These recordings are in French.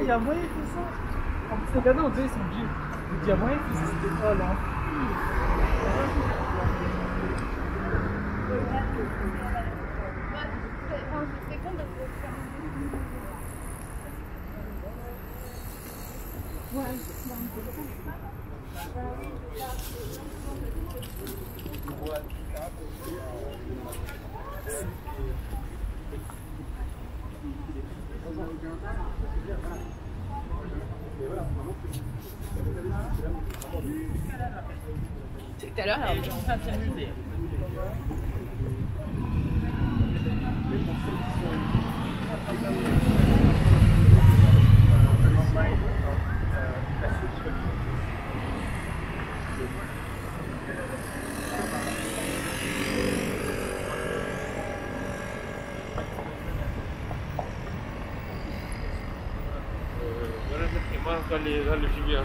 y a moyen de faire ça. En plus, les cadeaux, on dirait, ils sont vieux. Il y a moyen de faire ça. Oh là. C'est tout à l'heure, elle est en train de s'amuser. Dalle figure.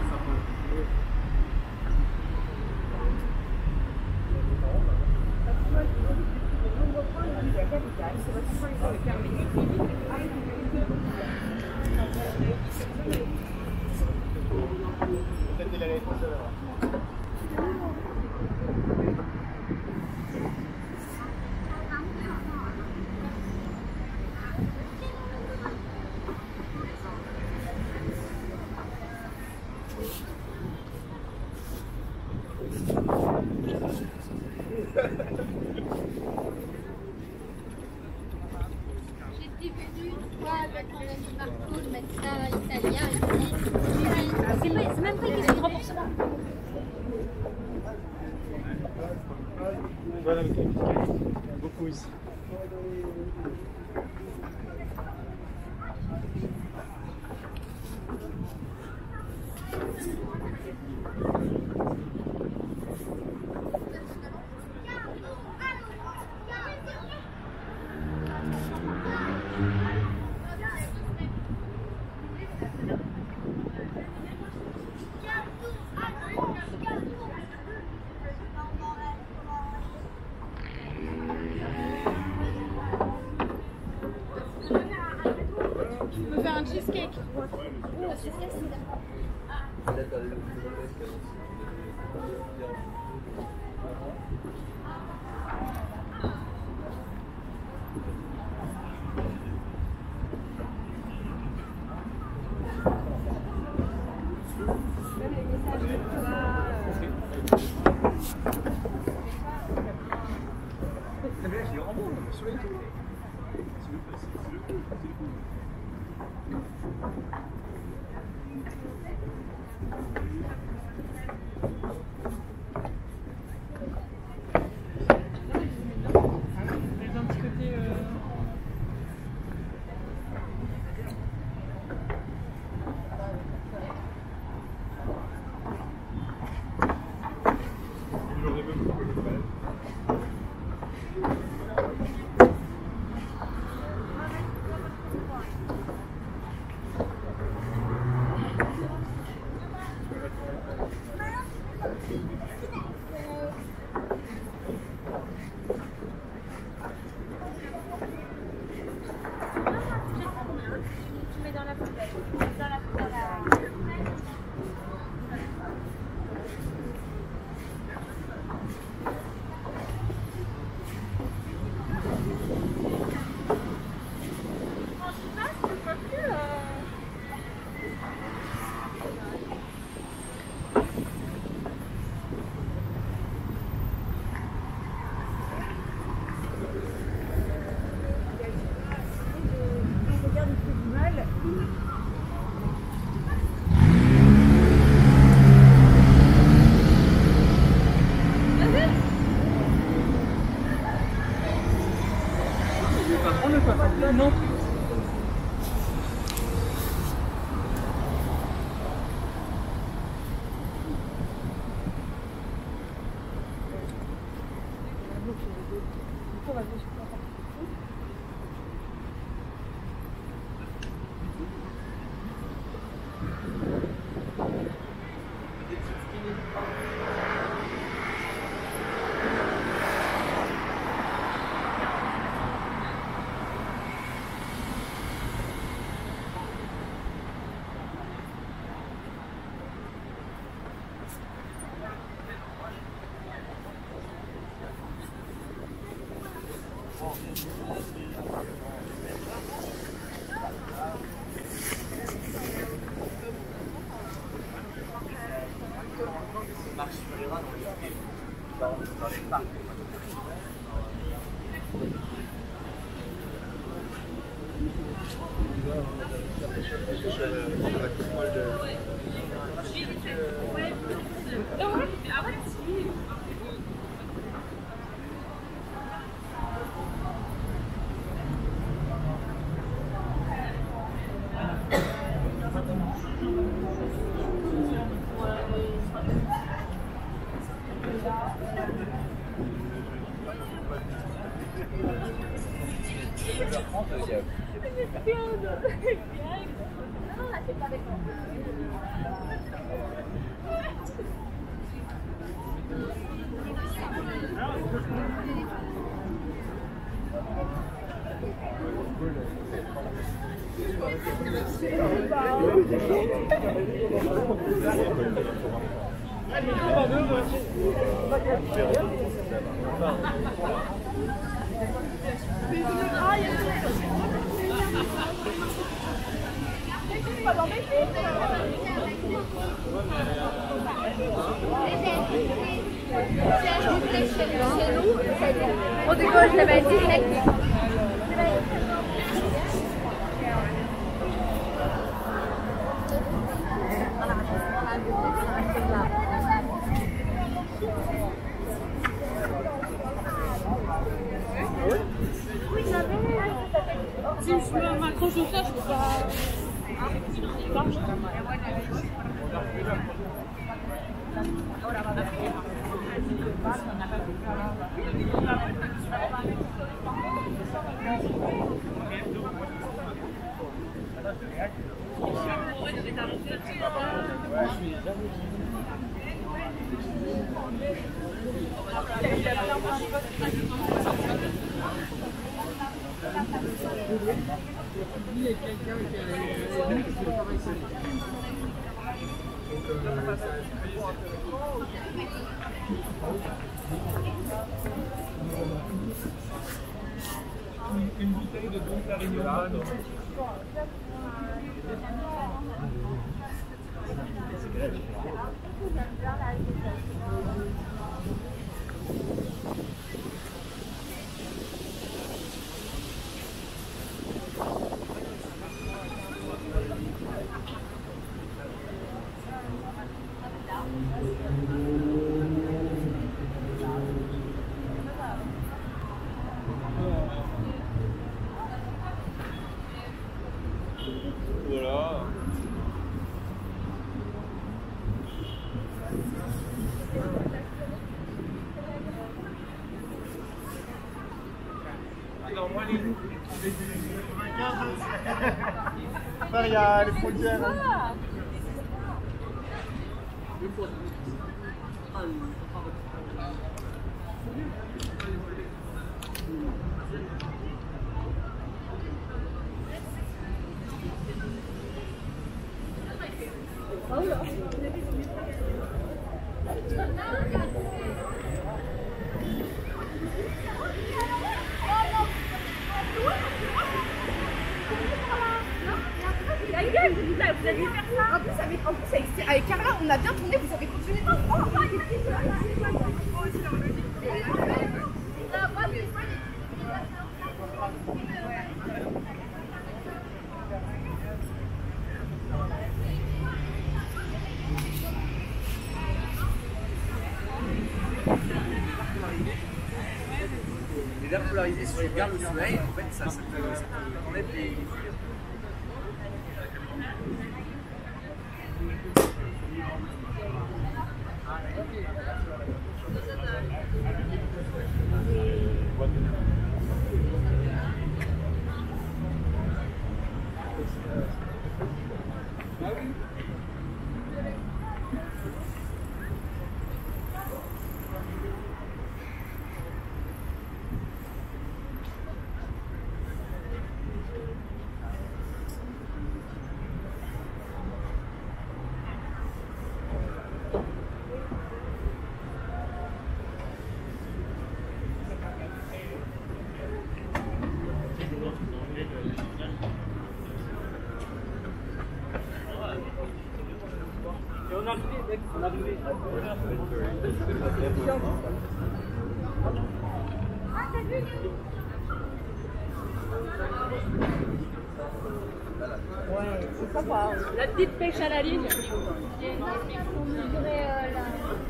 J'étais venue une fois avec mon ami Marco, le médecin italien. C'est même pas une question de remboursement. Voilà, beaucoup ici. Tu peux faire un cheesecake. Non. marche sur les rats dans les parcs. On décolle, je l'avais direct. Si je m'accroche au ça, je peux pas. Une bouteille de Don Carignon. Voilà. Alors moi les il y a les frontières. Vous avez dû faire ça. En plus, avec Carla, on a bien tourné, vous avez continué. Les verres polarisés, si tu regardes le soleil, en fait, ça enlève les. Ouais, c'est sympa. La petite pêche à la ligne. Pour mesurer la...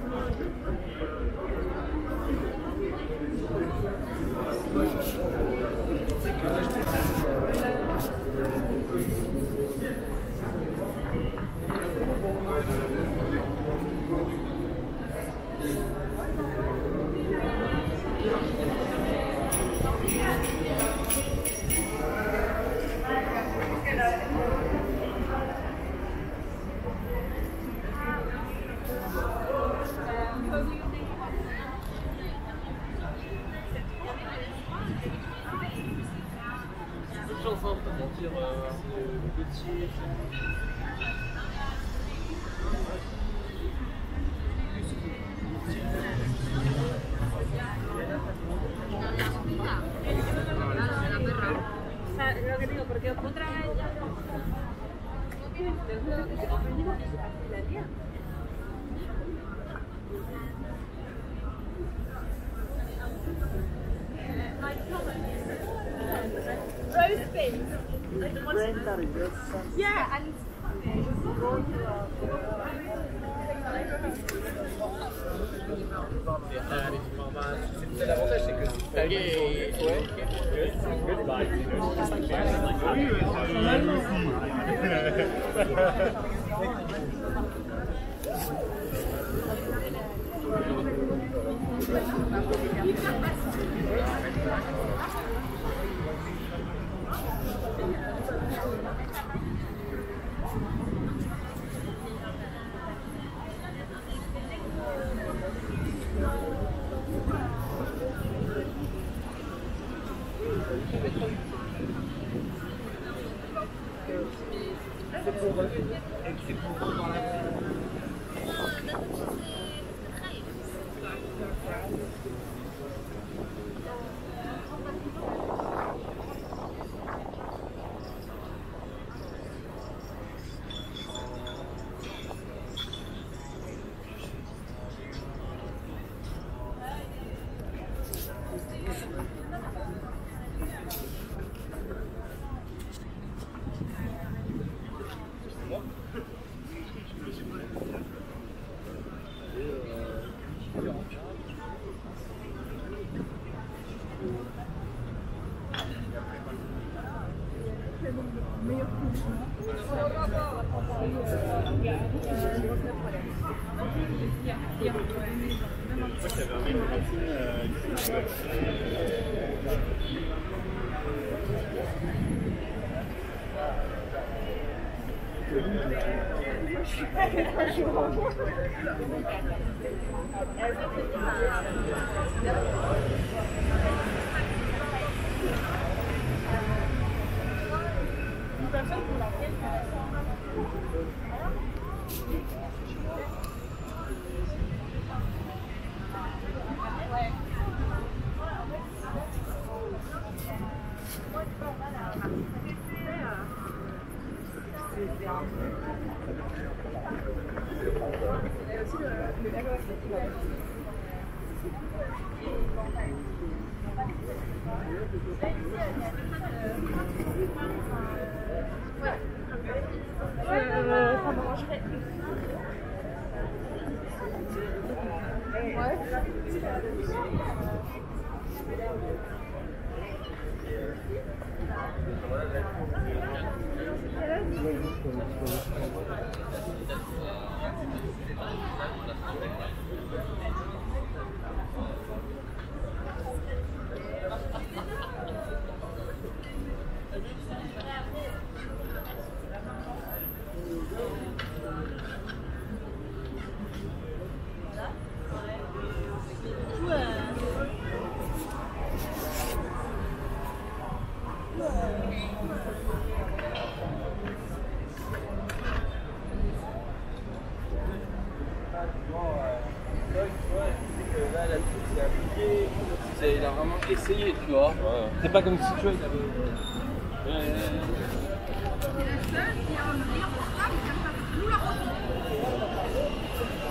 Chance, hein, pas mentir, petit. Lo que digo, porque otra vez ya Rose fins. Yeah, and L'avantage, c'est que c'est tagué. ça m'arrangerait. Ouais. Il a vraiment essayé, tu vois. Ouais. C'est pas comme si tu vois, il avait. C'est la seule qui a un meilleur portable qui a pas nous la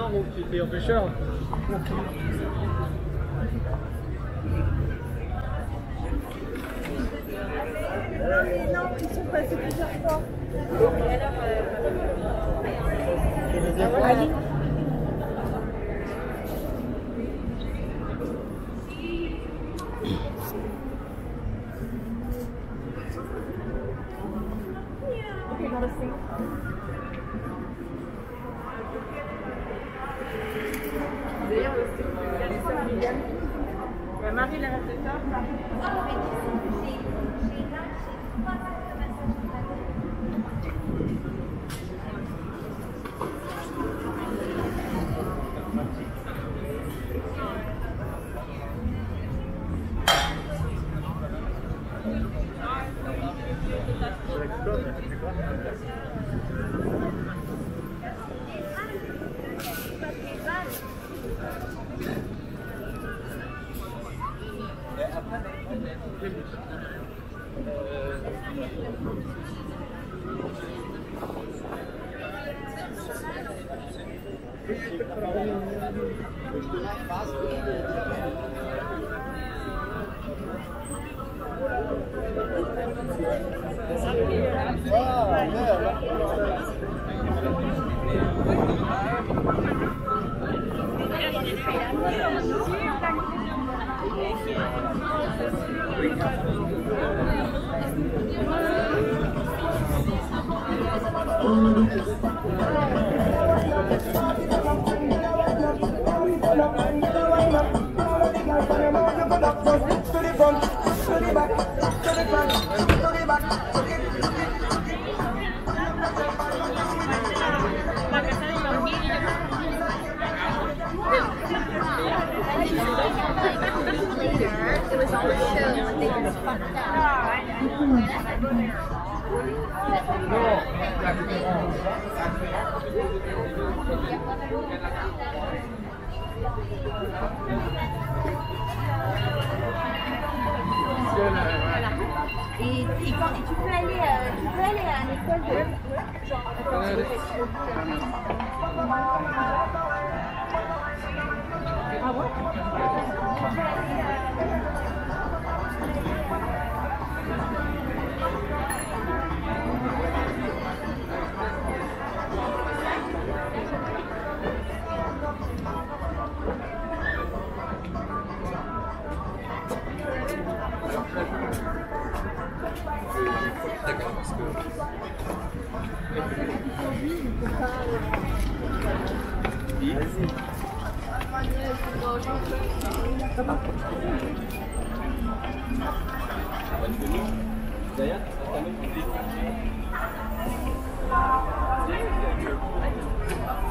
ans, bon, qui était empêcheur. Non, ils sont passés plusieurs fois. Et alors, Marie, la reste de Et tu peux aller à l'école de... Ah ouais? D'accord, parce que... D'ailleurs, t'as même